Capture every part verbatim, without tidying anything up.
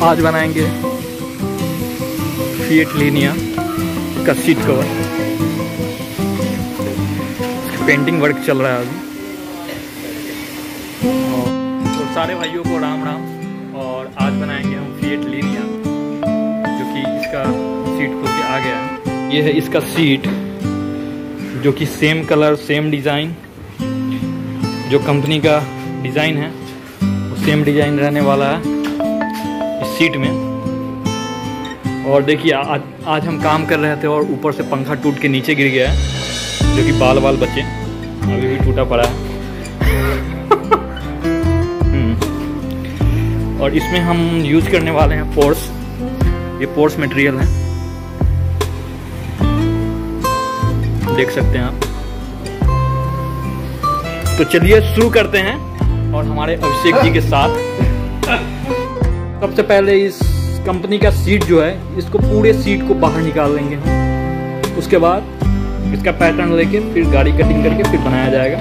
आज बनाएंगे Fiat Linea का सीट कवर। पेंटिंग वर्क चल रहा है अभी। तो सारे भाइयों को राम राम। और आज बनाएंगे हम फिएट लीनिया, जो कि इसका सीट खुल के आ गया है। ये है इसका सीट, जो कि सेम कलर सेम डिज़ाइन, जो कंपनी का डिज़ाइन है वो सेम डिज़ाइन रहने वाला है इस सीट में। और देखिए आज आज हम काम कर रहे थे और ऊपर से पंखा टूट के नीचे गिर गया है, जो कि बाल बाल बचे, अभी भी टूटा पड़ा है। और इसमें हम यूज़ करने वाले हैं पोर्स। ये पोर्स मटेरियल है, देख सकते हैं आप। तो चलिए शुरू करते हैं और हमारे अभिषेक जी के साथ। सबसे पहले इस कंपनी का सीट जो है, इसको पूरे सीट को बाहर निकाल लेंगे हम। उसके बाद इसका पैटर्न लेके फिर गाड़ी कटिंग करके फिर बनाया जाएगा।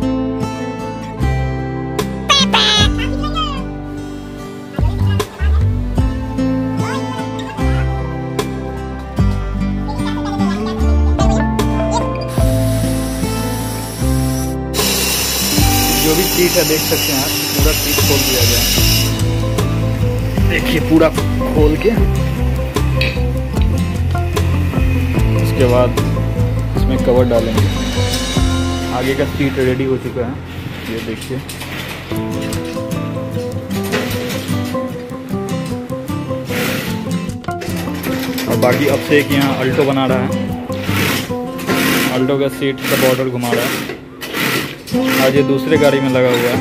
जो भी सीट है देख सकते हैं आप, पूरा सीट खोल दिया गया है। देखिए पूरा खोल के उसके बाद इसमें कवर डालेंगे। आगे का सीट रेडी हो चुका है, ये देखिए। और बाकी अभिषेक यहाँ अल्टो बना रहा है। अल्टो का सीट का बॉर्डर घुमा रहा है। आज ये दूसरे गाड़ी में लगा हुआ है।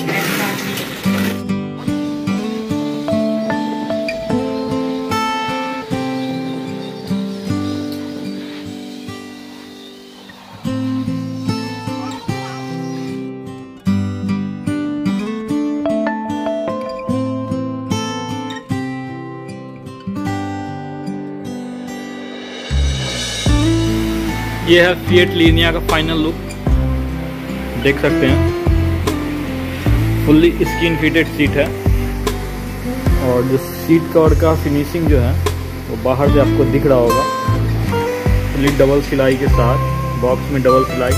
ये है फिएट लीनिया का फाइनल लुक, देख सकते हैं। फुल्ली स्किन फिटेड सीट है। और जो सीट कवर का फिनिशिंग जो है वो बाहर से आपको दिख रहा होगा, फुल्ली डबल सिलाई के साथ, बॉक्स में डबल सिलाई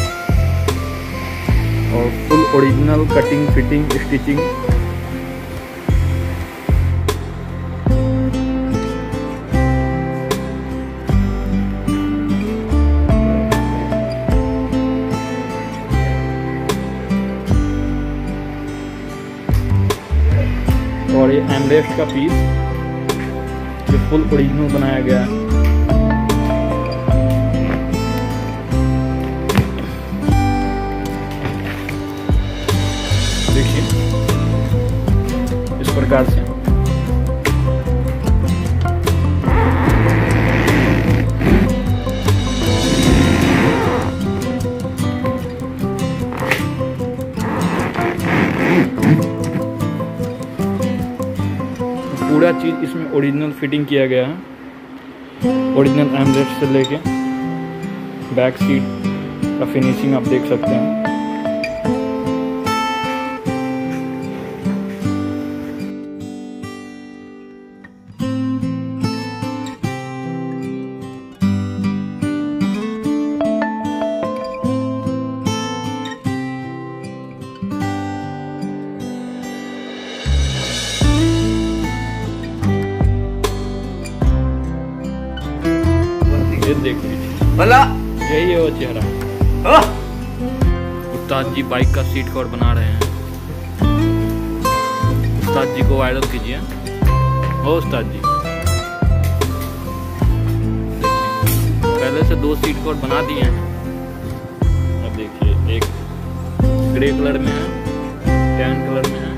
और full original cutting fitting stitching. और ये एमरेस्ट का पीस जो फुल ओरिजिनल बनाया गया है। देखिए इस प्रकार से पूरा चीज़ इसमें ओरिजिनल फिटिंग किया गया है। ओरिजिनल एमरेस्ट से लेके बैक सीट का फिनिशिंग आप देख सकते हैं। देख लीजिए भला, यही है वो चेहरा। उस्ताद जी बाइक का सीट कवर बना रहे हैं। उस्ताद जी को वायरल कीजिए। ओ उस्ताद जी, पहले से दो सीट कवर बना दिए हैं। अब देखिए एक ग्रे कलर में है, टैन कलर में है,